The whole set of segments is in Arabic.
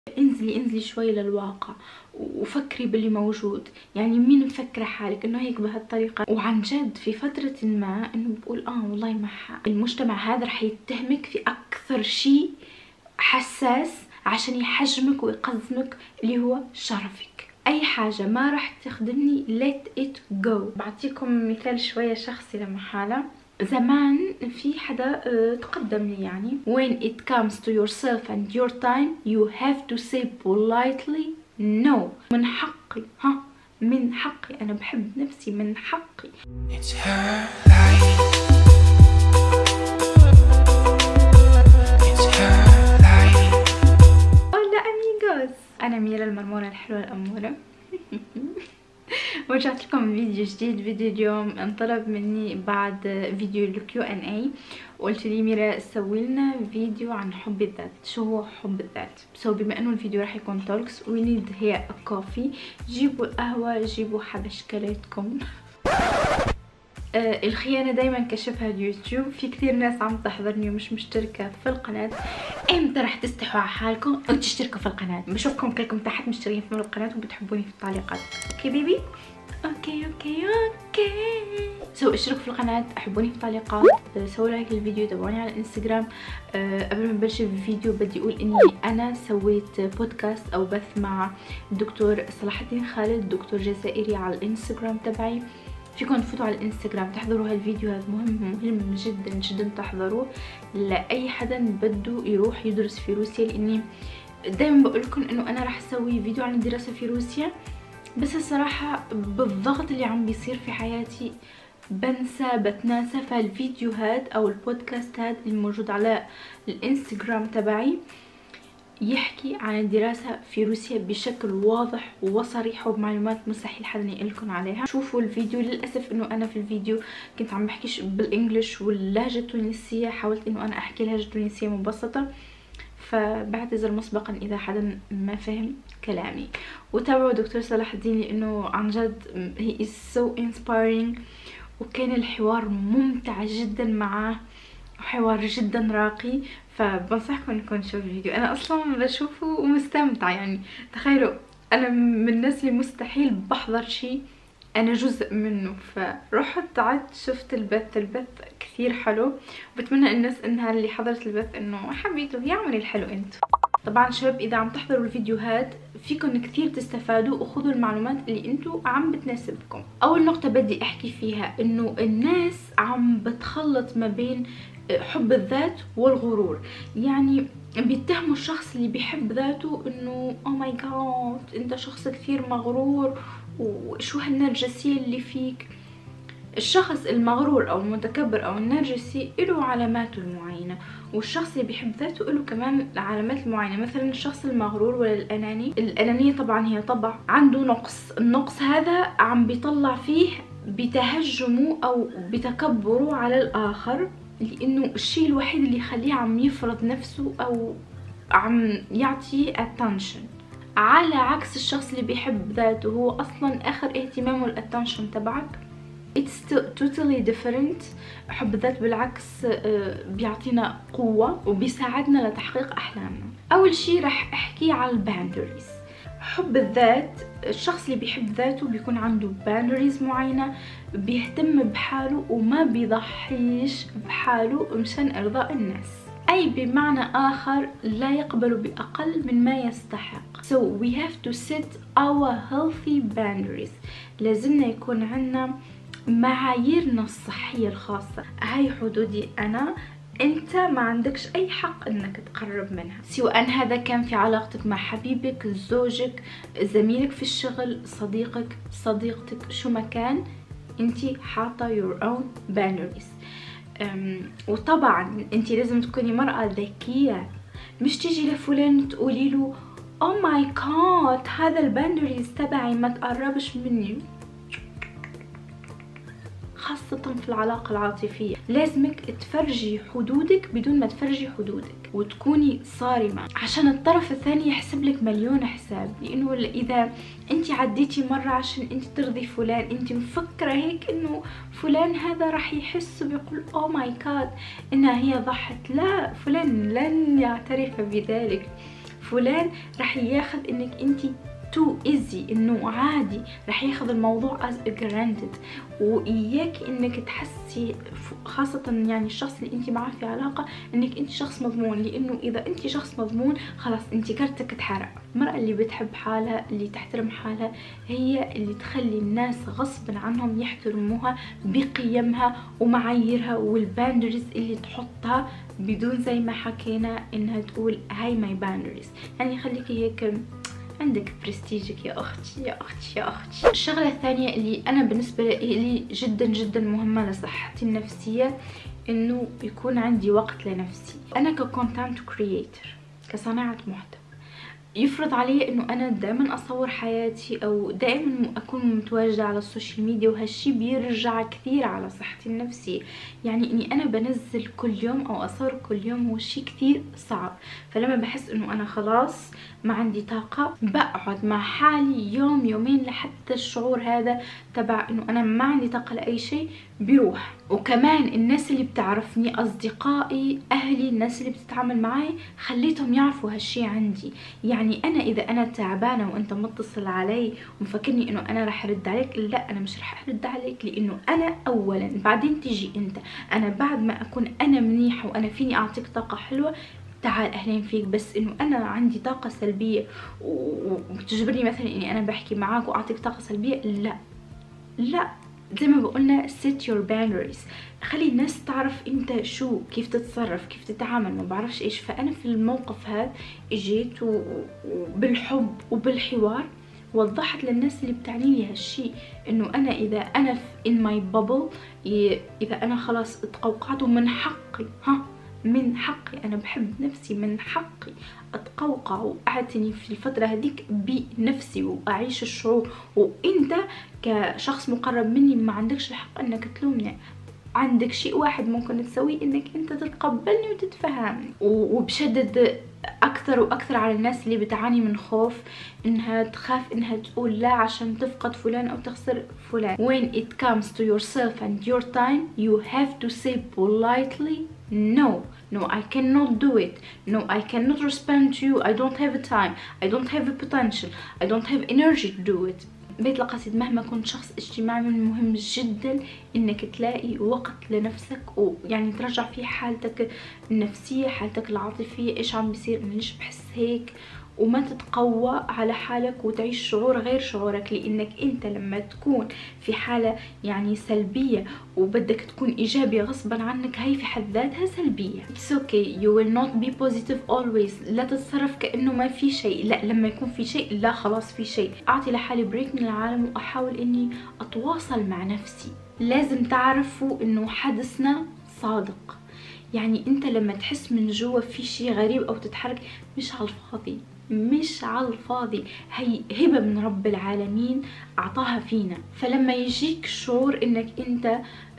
انزلي شوي للواقع وفكري باللي موجود. يعني مين مفكرة حالك انه هيك بهالطريقة وعن جد في فترة ما انه بقول والله ما المجتمع هذا رح يتهمك في اكثر شيء حساس عشان يحجمك ويقزمك اللي هو شرفك. اي حاجة ما راح تخدمني let it go. بعطيكم مثال شوية شخصي لمحالة. زمان في حدا تقدم لي يعني when it comes to yourself and your time you have to say politely no. من حقي من حقي، انا بحب نفسي، من حقي. It's her life. It's her life. Hola amigos، انا ميرا المرمونة الحلوة الأمورة. ورجعت لكم فيديو جديد. فيديو اليوم انطلب مني بعد فيديو الكيو ان اي، وقلت لي ميرا سوي لنا فيديو عن حب الذات. شو هو حب الذات؟ بما انه الفيديو راح يكون توكس وي نيد هي كوفي، جيبوا القهوه، جيبوا حبشكلاتكم. الخيانة دايما كشفها اليوتيوب. في كثير ناس عم تحضرني ومش مشتركة في القناة. امتى رح تستحوا على حالكم وتشتركوا في القناة؟ بشوفكم كلكم تحت مشتركين في القناة وبتحبوني في التعليقات. اوكي بيبي؟ اوكي اشتركوا في القناة، احبوني في التعليقات، سووا لايك للفيديو، تابعوني على الانستغرام. قبل ما نبلش الفيديو بدي اقول اني انا سويت بودكاست او بث مع الدكتور صلاح الدين خالد، دكتور جزائري، على الانستغرام تبعي. فيكم تفوتوا على الانستغرام تحضروا هالفيديو، هذا مهم جدا تحضروه لاي حدا بده يروح يدرس في روسيا. لاني دايما بقول لكم انه انا راح اسوي فيديو عن الدراسه في روسيا، بس الصراحه بالضغط اللي عم بيصير في حياتي بتناسى. فالفيديوهات او البودكاستات الموجود على الانستغرام تبعي يحكي عن الدراسة في روسيا بشكل واضح وصريح وبمعلومات مستحيل حدا يقلكن عليها. شوفوا الفيديو. للأسف انه انا في الفيديو كنت عم بحكيش بالانجلش واللهجة التونسية، حاولت انه انا احكي لهجة تونسية مبسطة، فبعتذر مسبقا اذا حدا ما فهم كلامي. وتابعوا دكتور صلاح الدين لانه عن جد he is so inspiring، وكان الحوار ممتع جدا معاه، حوار جدا راقي. فبنصحكم انكم تشوفوا الفيديو. انا اصلا بشوفه ومستمتعه. يعني تخيلوا انا من الناس اللي مستحيل بحضر شيء انا جزء منه، فرحت عدت شفت البث كثير حلو. وبتمنى الناس انها اللي حضرت البث انه حبيتوا يعملوا الحلو انتو. طبعا شباب اذا عم تحضروا الفيديوهات فيكم كثير تستفادوا وخذوا المعلومات اللي انتو عم بتناسبكم. اول نقطة بدي احكي فيها انه الناس عم بتخلط ما بين حب الذات والغرور. يعني بيتهموا الشخص اللي بيحب ذاته انه او ماي جاد انت شخص كثير مغرور وشو هالنرجسية اللي فيك. الشخص المغرور او المتكبر او النرجسي له علاماته المعينة، والشخص اللي بيحب ذاته له كمان العلامات المعينة. مثلا الشخص المغرور ولا الاناني، الانانية طبعا هي طبع عنده نقص، النقص هذا عم بيطلع فيه بتهجمه او بتكبره على الاخر، لانه الشيء الوحيد اللي يخليه عم يفرض نفسه او عم يعطي attention. على عكس الشخص اللي بيحب ذاته، هو اصلا اخر اهتمامه الاتنشن تبعك. it's totally different. حب الذات بالعكس بيعطينا قوة وبيساعدنا لتحقيق احلامنا. اول شيء رح احكي على الباوندريز. حب الذات، الشخص اللي بيحب ذاته بيكون عنده باوندريز معينة، بيهتم بحاله وما بيضحيش بحاله مشان ارضاء الناس. اي بمعنى اخر لا يقبل باقل من ما يستحق. so we have to set our healthy boundaries. لازمنا يكون عندنا معاييرنا الصحية الخاصة. هاي حدودي انا، انت ما عندكش اي حق انك تقرب منها، سواء هذا كان في علاقتك مع حبيبك، زوجك، زميلك في الشغل، صديقك، صديقتك، شو ما كان انتي حاطة your own boundaries. وطبعا انتي لازم تكوني مرأة ذكية، مش تيجي لفلان تقولي له oh my god هذا الباوندريز تبعي ما تقربش مني. خاصة في العلاقة العاطفية لازمك تفرجي حدودك بدون ما تفرجي حدودك، وتكوني صارمة عشان الطرف الثاني يحسب لك مليون حساب. لانه اذا انت عديتي مرة عشان انت ترضي فلان، انت مفكرة هيك انه فلان هذا راح يحس ويقول او ماي جاد انها هي ضحت. لا، فلان لن يعترف بذلك. فلان راح ياخذ انك انت تو ايزي، انه عادي، راح ياخذ الموضوع as granted. واياك انك تحسي خاصة يعني الشخص اللي انت معاه في علاقة انك انت شخص مضمون، لانه اذا انت شخص مضمون خلاص انت كرتك اتحرق. المرأة اللي بتحب حالها، اللي تحترم حالها، هي اللي تخلي الناس غصبا عنهم يحترموها بقيمها ومعاييرها والباندرز اللي تحطها، بدون زي ما حكينا انها تقول هاي ماي باندرز. يعني خليكي هيك عندك برستيجك يا اختي يا اختي يا اختي. الشغله الثانيه اللي انا بالنسبه لي جدا جدا مهمه لصحتي النفسيه، انه يكون عندي وقت لنفسي. انا ككونتنت كرييتر، كصانعه محتوى، يفرض علي انه انا دائما اصور حياتي او دائما اكون متواجده على السوشيال ميديا، وهالشي بيرجع كثير على صحتي النفسيه. يعني اني انا بنزل كل يوم او اصور كل يوم هو شيء كثير صعب. فلما بحس انه انا خلاص ما عندي طاقه، بقعد مع حالي يوم يومين لحتى الشعور هذا تبع انه انا ما عندي طاقه لاي شيء بيروح. وكمان الناس اللي بتعرفني، اصدقائي، اهلي، الناس اللي بتتعامل معي، خليتهم يعرفوا هالشي عندي. يعني انا اذا انا تعبانه وانت متصل علي ومفكرني انه انا رح ارد عليك، لا، انا مش رح ارد عليك، لانه انا اولا بعدين تيجي انت. انا بعد ما اكون انا منيحه وانا فيني اعطيك طاقه حلوه، تعال اهلين فيك. بس انه انا عندي طاقه سلبيه وتجبرني مثلا اني انا بحكي معاك واعطيك طاقه سلبيه، لا لا. زي ما بقولنا set your boundaries، خلي الناس تعرف انت كيف تتصرف، كيف تتعامل، ما بعرفش ايش. فانا في الموقف هذا اجيت وبالحب وبالحوار وضحت للناس اللي بتعني لي هالشي، انه انا اذا انا in my bubble، اذا انا خلاص اتقوقعت، ومن حقي، من حقي، انا بحب نفسي، من حقي اتقوقع واعتني في الفتره هذيك بنفسي واعيش الشعور. وانت كشخص مقرب مني ما عندكش الحق انك تلومني. عندك شيء واحد ممكن تسويه، انك انت تتقبلني وتتفهمني. وبشدد اكثر واكثر على الناس اللي بتعاني من خوف، انها تخاف انها تقول لا عشان تفقد فلان او تخسر فلان. when it comes to yourself and your time, you have to say politely no, I cannot do it, no, I cannot respond to you, I don't have a time, I don't have a potential, I don't have energy to do it. بيت القصيد، مهما كنت شخص اجتماعي، من المهم جدا انك تلاقي وقت لنفسك، ويعني ترجع فيه حالتك النفسية، حالتك العاطفية، ايش عم بيصير، انا ليش بحس هيك، وما تتقوى على حالك وتعيش شعور غير شعورك. لانك انت لما تكون في حالة يعني سلبية وبدك تكون ايجابي غصبا عنك، هاي في حد ذاتها سلبية. It's okay, you will not be positive always. لا تتصرف كأنه ما في شيء، لا، لما يكون في شيء، لا خلاص في شيء. اعطي لحالي بريك من العالم واحاول اني اتواصل مع نفسي. لازم تعرفوا انه حدثنا صادق. يعني انت لما تحس من جوا في شيء غريب او تتحرك، مش على الفاضي، مش على الفاضي، هي هبة من رب العالمين اعطاها فينا. فلما يجيك شعور انك انت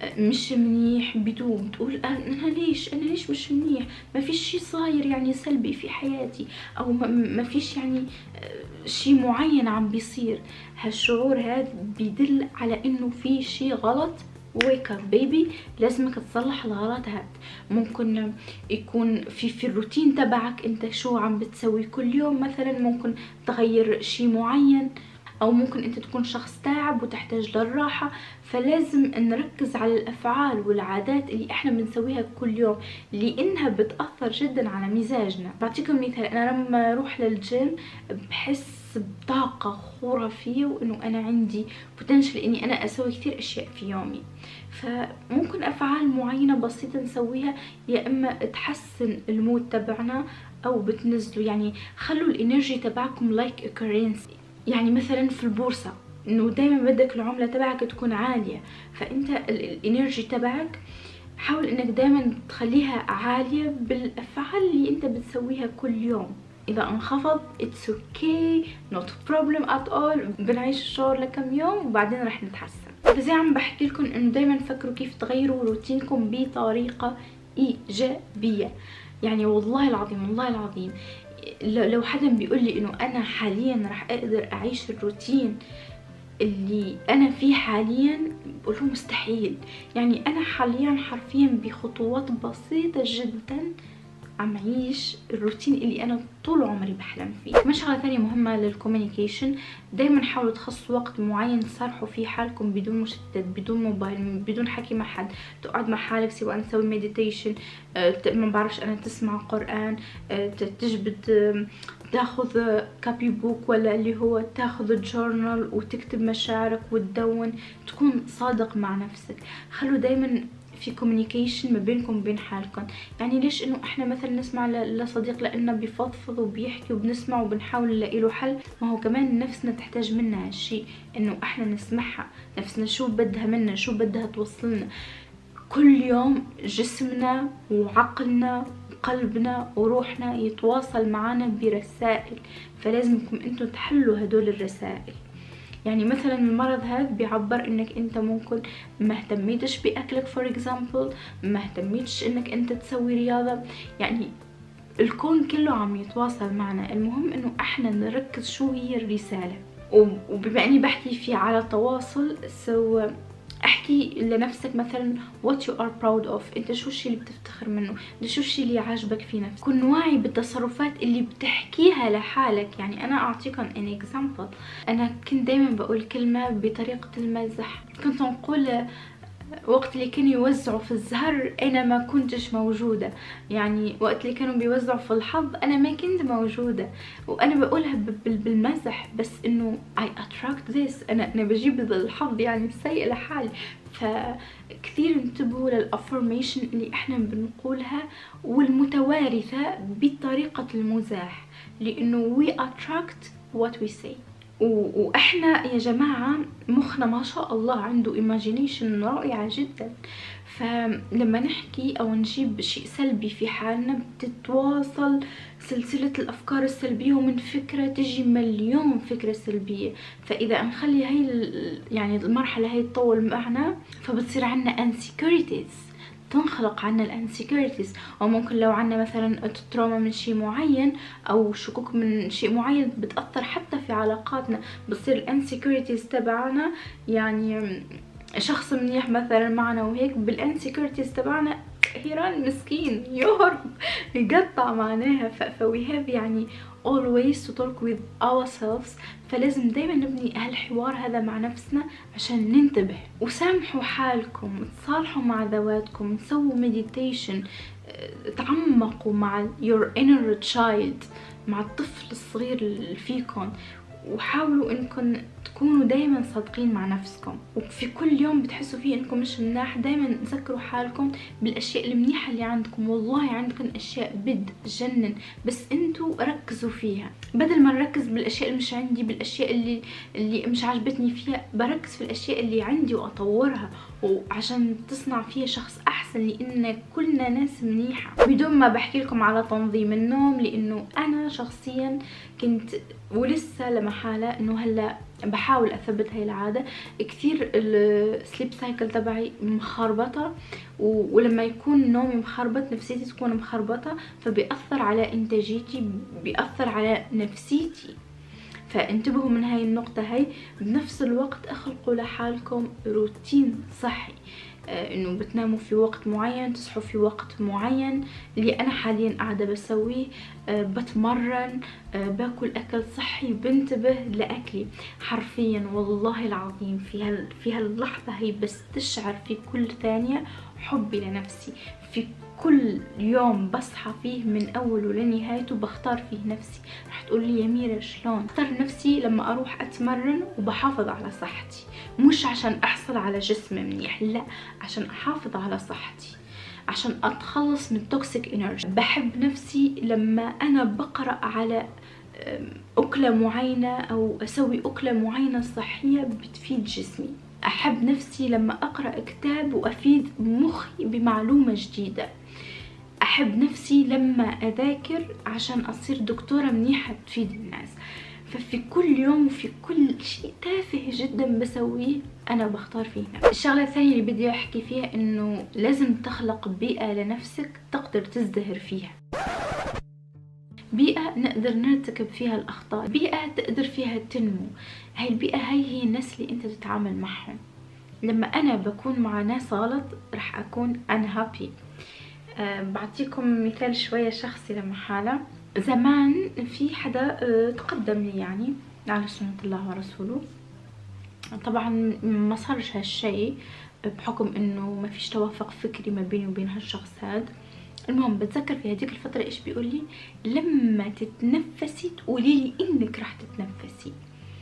مش منيح، بدون تقول انا ليش مش منيح، ما فيش شيء صاير يعني سلبي في حياتي، او ما فيش يعني شيء معين عم بيصير. هالشعور هذا بيدل على انه في شيء غلط. wake up baby، لازمك تصلح الغلط هاد. ممكن يكون في الروتين تبعك انت شو عم بتسوي كل يوم، مثلا ممكن تغير شي معين، او ممكن انت تكون شخص تعب وتحتاج للراحة. فلازم نركز على الافعال والعادات اللي احنا بنسويها كل يوم، لانها بتأثر جدا على مزاجنا. بعطيكم مثال، انا لما اروح للجيم بحس بطاقة خرافية، وانه انا عندي بوتنشل اني انا اسوي كثير اشياء في يومي. فممكن افعال معينة بسيطة نسويها، يا اما تحسن المود تبعنا او بتنزلوا. يعني خلوا الانرجي تبعكم لايك كرنسي. يعني مثلا في البورصة انه دايما بدك العملة تبعك تكون عالية، فانت الانرجي تبعك حاول انك دايما تخليها عالية بالافعال اللي انت بتسويها كل يوم. اذا انخفض it's okay, not problem at all، بنعيش الشعور لكم يوم وبعدين رح نتحسن. فزي عم بحكي لكم انه دايما فكروا كيف تغيروا روتينكم بطريقة ايجابية. يعني والله العظيم والله العظيم لو حدا بيقول لي انه انا حاليا رح اقدر اعيش الروتين اللي انا فيه حاليا، بقول له مستحيل. يعني انا حاليا حرفيا بخطوات بسيطة جدا عم عيش الروتين اللي انا طول عمري بحلم فيه. كمان شغله ثانيه مهمه للكوميونيكيشن، دايما حاولوا تخصصوا وقت معين تصارحوا فيه حالكم بدون مشتت، بدون موبايل، بدون حكي مع حد. تقعد مع حالك سواء تسوي مديتيشن، ما بعرفش انا، تسمع قران، تجبد تاخذ كابي بوك، ولا اللي هو تاخذ جورنال وتكتب مشاعرك وتدون، تكون صادق مع نفسك. خلوا دايما في كوميونيكيشن ما بينكم وبين حالكم. يعني ليش انه احنا مثلا نسمع لصديق لانه بيفضفض وبيحكي وبنسمع وبنحاول نلاقي له حل، ما هو كمان نفسنا تحتاج منا هالشيء، انه احنا نسمعها، نفسنا شو بدها منا، شو بدها توصلنا. كل يوم جسمنا وعقلنا وقلبنا وروحنا يتواصل معنا برسائل، فلازمكم انتم تحلوا هدول الرسائل. يعني مثلا المرض هذا بيعبر انك انت ممكن ما اهتميتش باكلك فور اكزامبل، ما اهتميتش انك انت تسوي رياضة. يعني الكون كله عم يتواصل معنا. المهم انه احنا نركز شو هي الرسالة. وبما اني بحكي في على تواصل، احكي لنفسك مثلا what you are proud of، انت شو الشي اللي بتفتخر منه، شو الشي اللي عاجبك في نفسك. كن واعي بالتصرفات اللي بتحكيها لحالك. يعني انا اعطيكم ان example، انا كنت دايما بقول كلمة بطريقة المزح، كنت نقول وقت اللي كانوا يوزعوا في الزهر انا ما كنتش موجودة. يعني وقت اللي كانوا بيوزعوا في الحظ انا ما كنت موجودة، وانا بقولها بالمزح، بس انه I attract this، انا بجيب الحظ يعني السيء لحالي. فكثير انتبهوا للافرميشن اللي احنا بنقولها والمتوارثة بطريقة المزاح، لانه we attract what we say. واحنا يا جماعة مخنا ما شاء الله عنده imagination رائعة جدا، فلما نحكي او نجيب شيء سلبي في حالنا بتتواصل سلسلة الافكار السلبية، ومن فكرة تجي مليون فكرة سلبية. فاذا نخلي هاي يعني المرحلة هاي تطول معنا، فبتصير عنا insecurities، تنخلق عنا الانسيكوريتيز. او ممكن لو عنا مثلا تروما من شيء معين او شكوك من شيء معين بتأثر حتى في علاقاتنا، بتصير الانسيكوريتيز تبعنا. يعني شخص منيح مثلا معنا وهيك بالانسيكوريتيز تبعنا هيران مسكين يهرب يقطع معناها. فوي هاف يعني always to talk with ourselves. فلازم دايما نبني هالحوار هذا مع نفسنا عشان ننتبه. وسامحوا حالكم، تصالحوا مع ذواتكم، سووا meditation، تعمقوا مع your inner child، مع الطفل الصغير اللي فيكم، وحاولوا انكم تكونوا دايما صادقين مع نفسكم. وفي كل يوم بتحسوا فيه انكم مش مناح، دايما ذكروا حالكم بالاشياء المنيحة اللي عندكم. والله عندكم اشياء بتجنن، بس انتوا ركزوا فيها. بدل ما نركز بالاشياء اللي مش عندي، بالاشياء اللي مش عجبتني فيها، بركز في الاشياء اللي عندي واطورها، وعشان تصنع فيها شخص احسن، لان كلنا ناس منيحة. بدون ما بحكي لكم على تنظيم النوم، لانه انا شخصيا كنت ولسه لمحالة انه هلا بحاول اثبت هاي العادة. كثير السليب سايكل تبعي مخربطة، ولما يكون نومي مخربط نفسيتي تكون مخربطة، فبيأثر على انتاجيتي، بيأثر على نفسيتي. فانتبهوا من هاي النقطة هاي. بنفس الوقت اخلقوا لحالكم روتين صحي، انه بتناموا في وقت معين، تصحوا في وقت معين. اللي انا حاليا قاعدة بسويه، بتمرن، باكل اكل صحي، بنتبه لاكلي حرفيا. والله العظيم في هاللحظة هي بس تشعر في كل ثانية حبي لنفسي. في كل يوم بصحى فيه من اوله لنهايته بختار فيه نفسي. رح تقول لي يا ميرا شلون؟ اختار نفسي لما اروح اتمرن وبحافظ على صحتي، مش عشان احصل على جسم منيح، لا، عشان احافظ على صحتي، عشان اتخلص من توكسيك انرجي. بحب نفسي لما انا بقرأ على أكلة معينة أو أسوي أكلة معينة صحية بتفيد جسمي. أحب نفسي لما أقرأ كتاب وأفيد مخي بمعلومة جديدة. أحب نفسي لما أذاكر عشان أصير دكتورة منيحة تفيد الناس. ففي كل يوم وفي كل شيء تافه جدا بسويه أنا بختار فيه نفسي. الشغلة الثانية اللي بدي أحكي فيها إنه لازم تخلق بيئة لنفسك تقدر تزدهر فيها، بيئة نقدر نرتكب فيها الأخطاء، بيئة تقدر فيها تنمو. هاي البيئة هي الناس اللي انت تتعامل معهم. لما أنا بكون مع ناس غلط رح أكون unhappy. بعطيكم مثال شوية شخصي لما حالة. زمان في حدا تقدم لي يعني على سنة الله ورسوله. طبعا ما صارش هالشي بحكم انه ما فيش توافق فكري ما بيني وبين هالشخص هاد. المهم بتذكر في هذيك الفترة ايش بيقول لي: لما تتنفسي تقولي لي انك راح تتنفسي،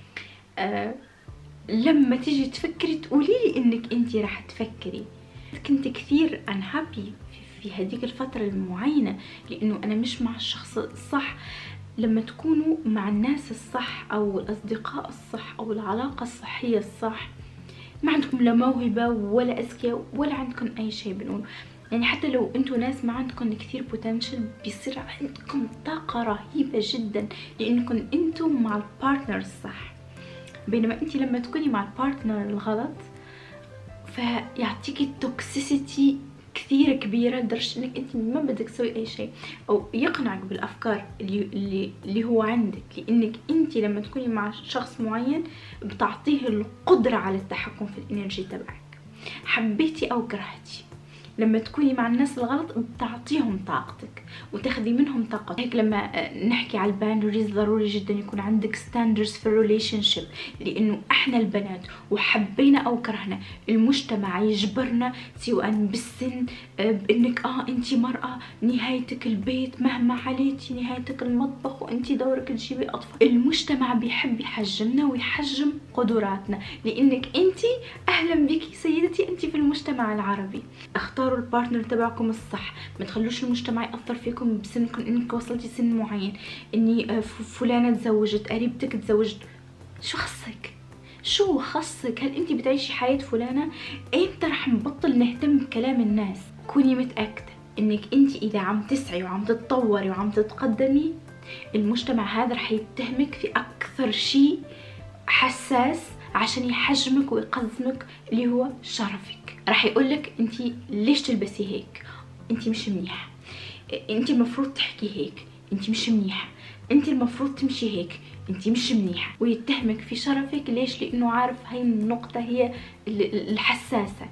لما تيجي تفكري تقولي لي انك انتي راح تفكري. كنت كثير unhappy في هذيك الفترة المعينة، لانه انا مش مع الشخص الصح. لما تكونوا مع الناس الصح او الاصدقاء الصح او العلاقة الصحية الصح، ما عندكم لا موهبة ولا اذكياء ولا عندكم اي شيء. بنقول يعني حتى لو انتوا ناس ما عندكم كثير بوتنشل، بيصير عندكم طاقة رهيبة جدا لانكم انتوا مع البارتنر الصح. بينما انت لما تكوني مع البارتنر الغلط فيعطيكي توكسيسيتي كثير كبيرة لدرجة انك انت ما بدك تسوي اي شيء، او يقنعك بالافكار اللي هو عندك، لانك انت لما تكوني مع شخص معين بتعطيه القدرة على التحكم في الانرجي تبعك، حبيتي او كرهتي. لما تكوني مع الناس الغلط بتعطيهم طاقتك وتاخذي منهم طاقة. هيك لما نحكي على الباوندريز ضروري جدا يكون عندك ستاندرز في الريليشن شيب، لانه احنا البنات وحبينا او كرهنا المجتمع يجبرنا سواء بالسن بانك انتي مرأة نهايتك البيت، مهما عليتي نهايتك المطبخ وانتي دورك تجيبي اطفال. المجتمع بيحب يحجمنا ويحجم قدراتنا، لانك انتي اهلا بيكي سيدتي انتي في المجتمع العربي. اختاروا البارتنر تبعكم الصح، ما تخلوش المجتمع يأثر فيكم بسنكم انك وصلتي سن معين، اني فلانة تزوجت، قريبتك تزوجت. شو خصك؟ هل انت بتعيشي حياة فلانة؟ امتى رح نبطل نهتم بكلام الناس؟ كوني متأكدة انك انت اذا عم تسعي وعم تتطوري وعم تتقدمي، المجتمع هذا رح يتهمك في اكثر شيء حساس عشان يحجمك ويقزمك، اللي هو شرفك. راح يقولك انتي ليش تلبسي هيك، انتي مش منيحة، انتي المفروض تحكي هيك، انتي مش منيحة، انتي المفروض تمشي هيك، انتي مش منيحة. ويتهمك في شرفك. ليش؟ لانه عارف هاي النقطة هي الحساسة.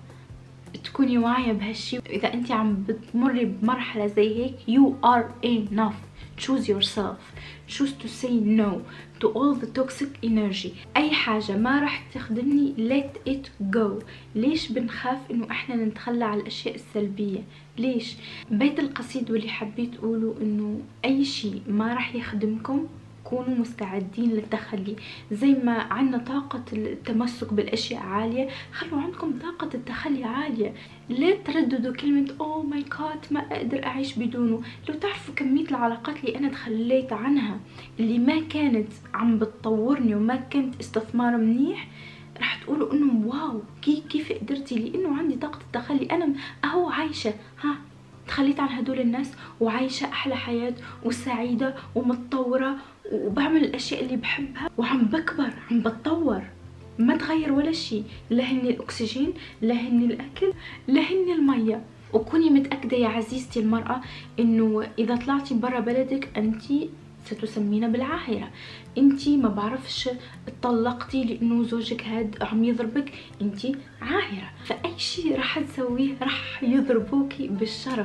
تكوني واعية بهالشي. اذا انتي عم بتمري بمرحلة زي هيك you are enough. choose yourself. choose to say no to all the toxic energy. اي حاجة ما راح تخدمني let it go. ليش بنخاف انه احنا نتخلى على الاشياء السلبية؟ ليش؟ بيت القصيد واللي حبيت اقوله انه اي شيء ما راح يخدمكم كونوا مستعدين للتخلي. زي ما عندنا طاقة التمسك بالاشياء عالية، خلوا عندكم طاقة التخلي عالية. لا ترددوا كلمة اوه ماي جاد ما اقدر اعيش بدونه. لو تعرفوا كمية العلاقات اللي انا تخليت عنها اللي ما كانت عم بتطورني وما كانت استثمار منيح، راح تقولوا انه واو كيف قدرتي، لانه عندي طاقة التخلي. انا اهو عايشة تخليت عن هدول الناس وعايشة احلى حياة وسعيدة ومتطورة وبعمل الاشياء اللي بحبها وعم بكبر عم بتطور. ما تغير ولا شيء، لا هني الاكسجين، لا هني الاكل، لا هني المية. وكوني متأكدة يا عزيزتي المرأة انه اذا طلعتي برا بلدك انتي ستسمين بالعاهرة. انتي ما بعرفش اتطلقتي لانه زوجك هاد عم يضربك، انتي عاهرة. فاي شيء راح تسويه راح يضربوكي بالشرف.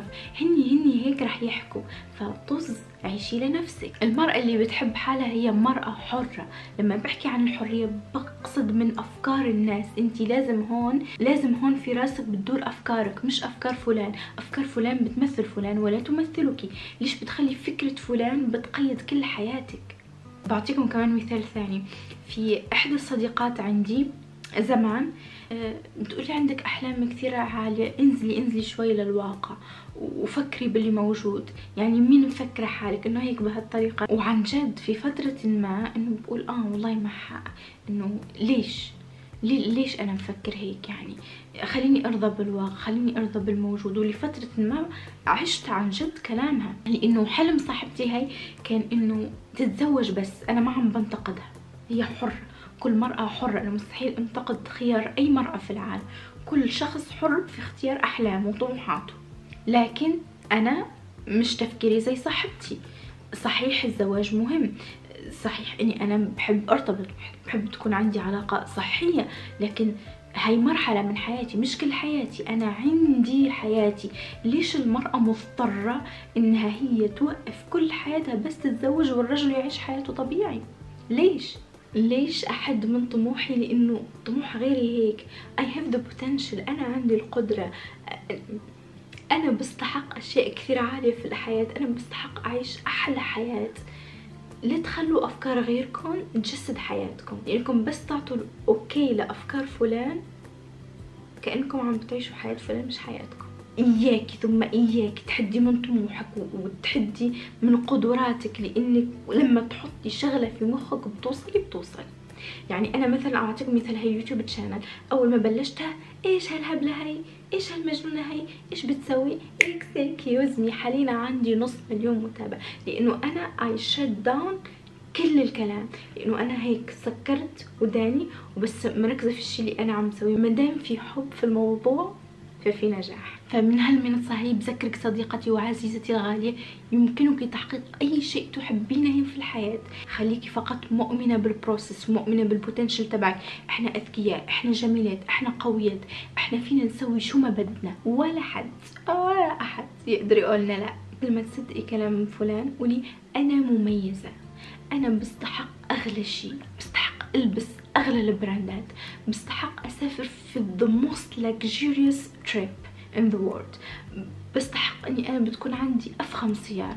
هني هيك راح يحكوا. فطز عيشي لنفسك. المرأة اللي بتحب حالها هي مرأة حرة. لما بحكي عن الحرية بقصد من افكار الناس. انتي لازم هون في راسك بتدور افكارك، مش افكار فلان. افكار فلان بتمثل فلان ولا تمثلك. ليش بتخلي فكرة فلان بتقيد كل حياتك؟ بعطيكم كمان مثال ثاني. في احدى الصديقات عندي زمان بتقولي عندك احلام كثيرة عالية، انزلي شوي للواقع وفكري باللي موجود. يعني مين مفكرة حالك انه هيك بهالطريقة؟ وعن جد في فترة ما انه بقول والله ما حق، انه ليش انا مفكر هيك؟ يعني خليني ارضى بالواقع، خليني ارضى بالموجود. ولفترة ما عشت عن جد كلامها، لانه حلم صاحبتي هاي كان انه تتزوج. بس انا ما عم بنتقدها، هي حرة، كل مرأة حرة. انا مستحيل انتقد خيار اي مرأة في العالم، كل شخص حر في اختيار احلامه وطموحاته. لكن انا مش تفكيري زي صاحبتي. صحيح الزواج مهم، صحيح اني انا بحب ارتبط، بحب تكون عندي علاقة صحية، لكن هاي مرحلة من حياتي، مش كل حياتي، أنا عندي حياتي. ليش المرأة مضطرة إنها هي توقف كل حياتها بس تتزوج والرجل يعيش حياته طبيعي؟ ليش أحد من طموحي؟ لأنه طموح غيري هيك. I have the potential، أنا عندي القدرة، أنا بستحق أشياء كثير عالية في الحياة، أنا بستحق أعيش أحلى حياة. لا تخلوا أفكار غيركم تجسد حياتكم، لأنكم بس تعطوا أوكي لأفكار فلان كأنكم عم بتعيشوا حياة فلان مش حياتكم. إياكي ثم إياكي تحدي من طموحك وتحدي من قدراتك، لأنك لما تحطي شغلة في مخك بتوصلي. يعني أنا مثلا أعطيكم مثال، هاي يوتيوب تشانل أول ما بلشتها، إيش هالهبلة هاي، إيش هالمجنونة هاي، إيش بتسوي، إكسكيوز مي، حاليا عندي 500,000 متابع، لأنه أنا I shut down كل الكلام، لأنه أنا هيك سكرت وداني وبس مركزة في الشي اللي أنا عم سويه. مادام في حب في الموضوع ففي نجاح. فمن هالمنصة هي بذكرك صديقتي وعزيزتي الغالية، يمكنك تحقيق أي شيء تحبينه في الحياة. خليكي فقط مؤمنة بالبروسيس، مؤمنة بالبوتنشل تبعك. احنا أذكياء، احنا جميلات، احنا قويات، احنا فينا نسوي شو ما بدنا، ولا أحد يقدر يقولنا لا. كل ما تصدقي كلام فلان قولي أنا مميزة، أنا بستحق أغلى شيء، بستحق ألبس أغلى البراندات، بستحق أسافر في the most luxurious trip in the world، بستحق أني أنا بتكون عندي أفخم سيارة،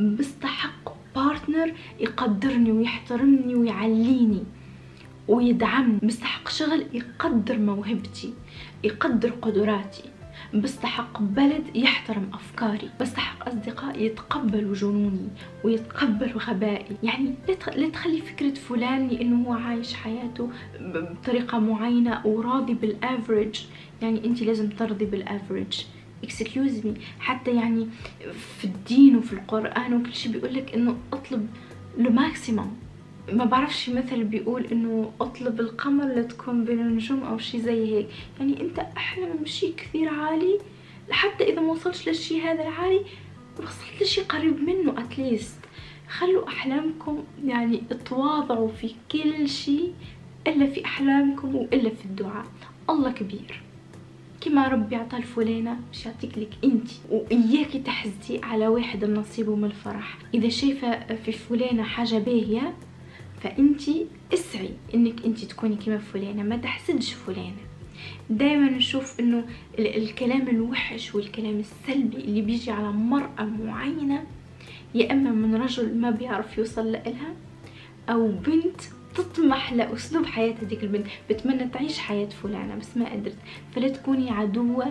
بستحق بارتنر يقدرني ويحترمني ويعليني ويدعمني، بستحق شغل يقدر موهبتي، يقدر قدراتي، بستحق بلد يحترم أفكاري، بستحق أصدقاء يتقبلوا جنوني ويتقبلوا غبائي. يعني لا تخلي فكرة فلان لأنه هو عايش حياته بطريقة معينة وراضي بالأفريج، يعني أنت لازم ترضي بالأفريج. excuse me، حتى يعني في الدين وفي القرآن وكل شيء بيقولك إنه أطلب الماكسيموم. ما بعرفش مثل بيقول انه اطلب القمر لتكون بين النجوم او شي زي هيك، يعني انت احلم بشي كثير عالي، لحتى اذا ما وصلش للشي هذا العالي وصلت لشي قريب منه اتليست. خلوا احلامكم يعني تواضعوا في كل شي الا في احلامكم والا في الدعاء. الله كبير، كما ربي عطى الفلانة مش يعطيك لك انت. واياكي تحزدي على واحد نصيبه من الفرح. اذا شايفة في فلانة حاجة باهية فانتي اسعي انك انتي تكوني كما فلانة، ما تحسدش فلانة. دايما نشوف انه الكلام الوحش والكلام السلبي اللي بيجي على مرأة معينة، يا اما من رجل ما بيعرف يوصل لها، او بنت تطمح لأسلوب حياة هذيك البنت، بتمنى تعيش حياة فلانة بس ما قدرت. فلا تكوني عدوة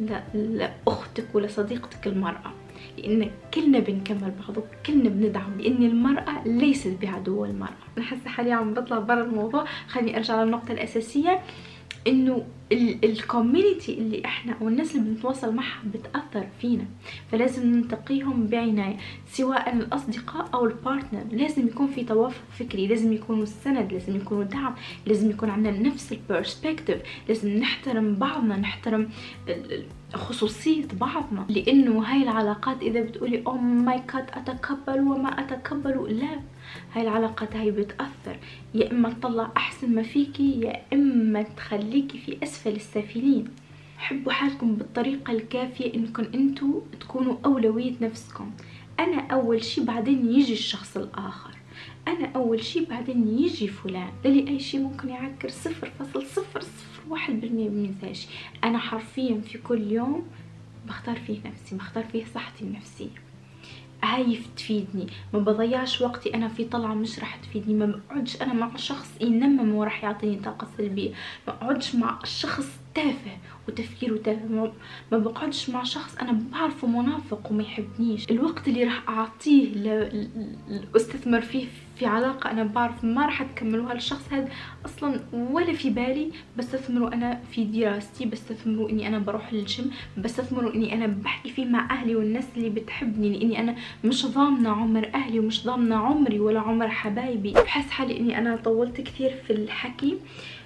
لأختك ولا صديقتك المرأة، لأن كلنا بنكمل بعض وكلنا بندعم، لأن المرأة ليست بعدو المرأة. أنا حاسة حالي عم بطلع برا الموضوع، خليني أرجع للنقطة الأساسية، إنه الكوميونيتي اللي إحنا والناس اللي بنتواصل معها بتأثر فينا، فلازم ننتقيهم بعناية، سواء الأصدقاء أو البارتنر. لازم يكون في توافق فكري، لازم يكونوا سند، لازم يكونوا دعم، لازم يكون عندنا نفس البرسبكتيف، لازم نحترم بعضنا، نحترم خصوصية بعضنا. لأنه هاي العلاقات إذا بتقولي أو ماي جاد أتقبل وما أتقبل، لا، هاي العلاقات هاي بتأثر، يا إما تطلع أحسن ما فيكي يا إما تخليكي في أسفل السافلين. حبوا حالكم بالطريقة الكافية إنكم أنتوا تكونوا أولوية نفسكم. أنا أول شي بعدين يجي الشخص الآخر، أنا أول شي بعدين يجي فلان. للي أي شي ممكن يعكر 0.001% من مزاجي. أنا حرفيا في كل يوم بختار فيه نفسي، بختار فيه صحتي النفسية، هاي تفيدني، ما بضيعش وقتي انا في طلعة مش راح تفيدني، ما بقعدش انا مع شخص ينمم وراح يعطيني طاقة سلبية، ما بقعدش مع شخص تافه وتفكيره تافه، ما بقعدش مع شخص انا بعرفه منافق وما يحبنيش. الوقت اللي راح اعطيه استثمر فيه في علاقة انا بعرف ما راح تكملوها الشخص هذا اصلا ولا في بالي، بستثمره انا في دراستي، بستثمره اني انا بروح للجيم، بستثمره اني انا بحكي فيه مع اهلي والناس اللي بتحبني، لاني انا مش ضامنة عمر اهلي ومش ضامنة عمري ولا عمر حبايبي. بحس حالي اني انا طولت كثير في الحكي،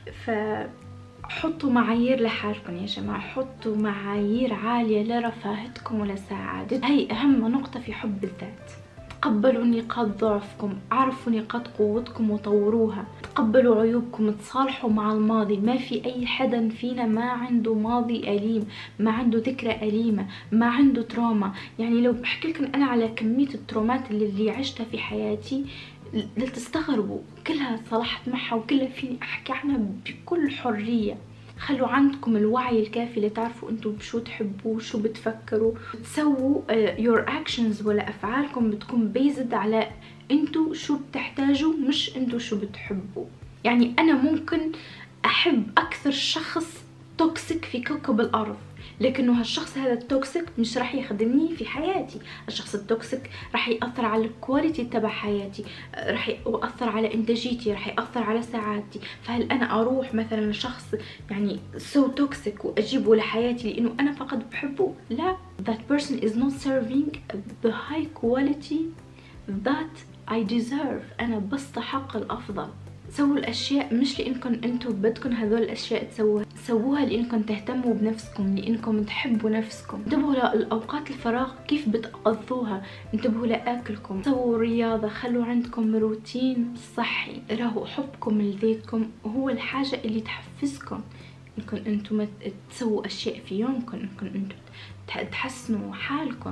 حطوا معايير لحالكم يا جماعة، حطوا معايير عالية لرفاهتكم ولسعادتكم. هي أهم نقطة في حب الذات. تقبلوا نقاط ضعفكم، عرفوا نقاط قوتكم وطوروها، تقبلوا عيوبكم، تصالحوا مع الماضي. ما في أي حدا فينا ما عنده ماضي أليم، ما عنده ذكرى أليمة، ما عنده تروما. يعني لو بحكي لكم أنا على كمية الترومات اللي عشتها في حياتي لا تستغربوا، كلها صلحت معها وكلها فيني أحكي عنها بكل حرية. خلوا عندكم الوعي الكافي لتعرفوا انتم بشو تحبوا وشو بتفكروا. تسووا your actions ولا افعالكم بتكون based على انتم شو بتحتاجوا، مش انتم شو بتحبوا. يعني انا ممكن احب اكثر شخص توكسيك في كوكب الارض، لكنه هالشخص هذا التوكسيك مش راح يخدمني في حياتي. الشخص التوكسيك راح يأثر على الكواليتي تبع حياتي، راح يأثر على انتاجيتي، راح يأثر على سعادتي. فهل انا اروح مثلا لشخص يعني سو توكسيك واجيبه لحياتي لانه انا فقط بحبه؟ لا. that person is not serving the high quality that I deserve. انا بستحق الافضل. سووا الاشياء مش لانكم انتم بدكم هذول الاشياء تسووها، سووها لانكم تهتموا بنفسكم، لانكم تحبوا نفسكم. انتبهوا لاوقات الفراغ كيف بتقضوها، انتبهوا لاكلكم، سووا رياضه، خلوا عندكم روتين صحي. راهو حبكم لذاتكم هو الحاجه اللي تحفزكم انكم انتم تسووا اشياء في يومكم، انكم انتم تحسنوا حالكم.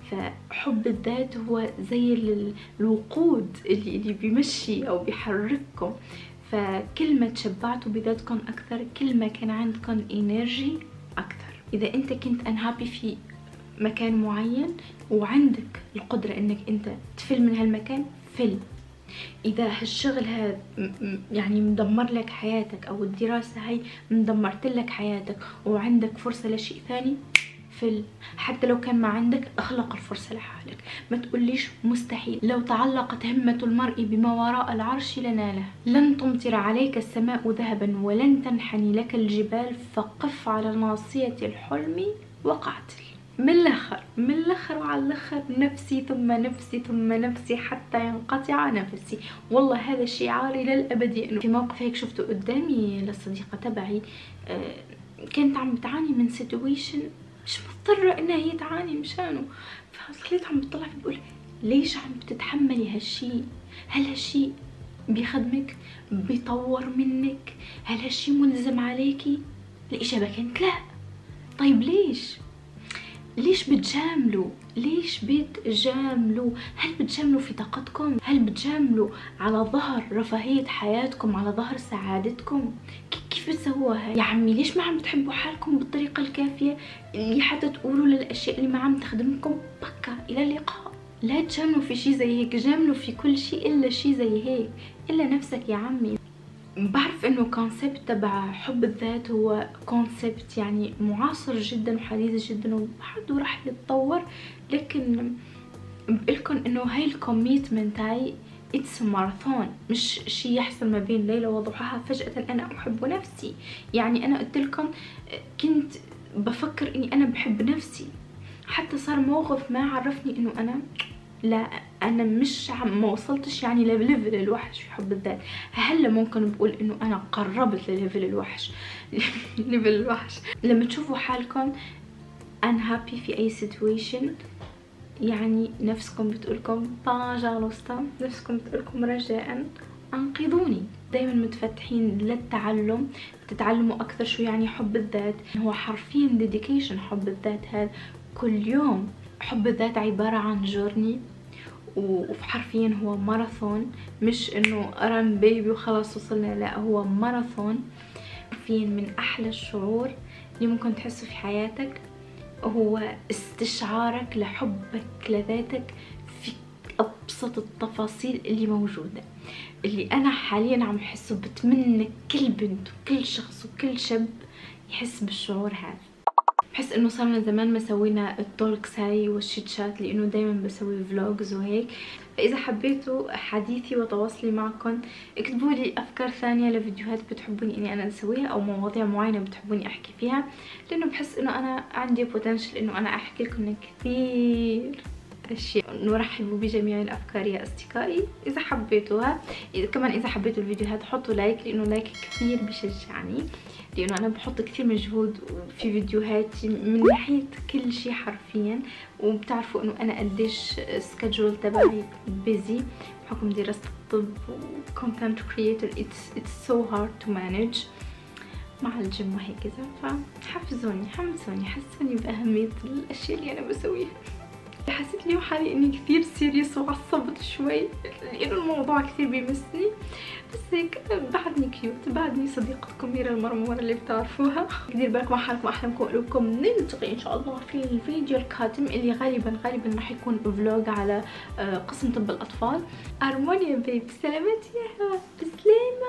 فحب الذات هو زي الوقود اللي بيمشي او بيحرككم. فكل ما تشبعتوا بذاتكم اكثر كل ما كان عندكم انرجي اكثر. اذا انت كنت unhappy في مكان معين وعندك القدرة انك انت تفل من هالمكان، فل. اذا هالشغل هذا يعني مدمر لك حياتك او الدراسة هاي مدمرت لك حياتك وعندك فرصة لشيء ثاني، حتى لو كان ما عندك اخلق الفرصة لحالك. ما تقوليش مستحيل. لو تعلقت همة المرء بما وراء العرش لناله. لن تمطر عليك السماء ذهبا ولن تنحني لك الجبال، فقف على ناصية الحلم وقاتل. من الاخر وعلى الاخر، نفسي ثم نفسي ثم نفسي حتى ينقطع نفسي. والله هذا شعاري للابد. انه في موقف هيك شفته قدامي للصديقة تبعي كانت عم بتعاني من سيتويشن مش مضطرة انها هي تعاني مشانه، فخليت عم بتطلع فيه بقول ليش عم بتتحملي هالشي؟ هل هالشي بيخدمك؟ بيطور منك؟ هل هالشي ملزم عليكي؟ الإجابة كانت لا. طيب ليش بتجاملوا؟ ليش بتجاملوا؟ هل بتجاملوا في طاقتكم؟ هل بتجاملوا على ظهر رفاهية حياتكم، على ظهر سعادتكم؟ كيف بتسووها يا عمي؟ ليش ما عم بتحبوا حالكم بالطريقة الكافية اللي حتى تقولوا للأشياء اللي ما عم تخدمكم بكا إلى اللقاء؟ لا تجاملوا في شي زي هيك، جاملوا في كل شي إلا شي زي هيك، إلا نفسك يا عمي. بعرف انه كونسبت تبع حب الذات هو كونسبت يعني معاصر جدا وحديث جدا وبعده راح يتطور، لكن بقولكم انه هاي الكوميتمنت هاي اتس ماراثون، مش شيء يحصل ما بين ليلة وضحاها فجأة انا احب نفسي. يعني انا قلت لكم كنت بفكر اني انا بحب نفسي، حتى صار موقف ما عرفني انه انا لا، انا مش ما وصلتش يعني لليفل الوحش في حب الذات. هلا ممكن بقول انه انا قربت لليفل الوحش. ليفل الوحش لما تشوفوا حالكم unhappy في اي situation، يعني نفسكم بتقولكم باجالوستا، نفسكم بتقولكم رجاء انقذوني. دايما متفتحين للتعلم، تتعلموا اكثر شو يعني حب الذات. هو حرفيا dedication. حب الذات هذا كل يوم. حب الذات عبارة عن جورني، وحرفيا هو ماراثون، مش انه رن بيبي وخلاص وصلنا، لا هو ماراثون. حرفيا من احلى الشعور اللي ممكن تحسه في حياتك هو استشعارك لحبك لذاتك في ابسط التفاصيل اللي موجودة، اللي انا حاليا عم حسه. بتمنى كل بنت وكل شخص وكل شاب يحس بالشعور هذا. بحس انه صار من زمان ما سوينا التولكس هاي والشيتشات، لانه دايما بسوي فلوجز وهيك. فاذا حبيتوا حديثي وتواصلي معكم اكتبوا لي افكار ثانيه لفيديوهات بتحبوني اني انا اسويها، او مواضيع معينه بتحبوني احكي فيها، لانه بحس انه انا عندي بوتنشل انه انا احكي لكم كثير الاشياء. نرحب بجميع الافكار يا اصدقائي. اذا حبيتوها كمان اذا حبيتوا الفيديوهات حطوا لايك، لانه لايك كثير بشجعني، لانه انا بحط كثير مجهود في فيديوهاتي من ناحيه كل شيء حرفيا، وبتعرفوا انه انا قديش سكجول تبعي بيزي بحكم دراسه الطب وكونتنت كرييتور. it's so hard to manage مع الجيم وهكذا. فحفزوني حسوني باهميه الاشياء اللي انا بسويها. حسيت اليوم حالي اني كثير سيريس وعصبت شوي لانه الموضوع كثير بيمسني، بس هيك بعدني كيوت، بعدني صديقتكم ميرا المرمورة اللي بتعرفوها. كثير بالك مع حالكم واحلامكم وقلوبكم. نلتقي ان شاء الله في الفيديو القادم اللي غالبا راح يكون فلوج على قسم طب الاطفال. ارمونيا بيبي، سلامات يا بسلامة.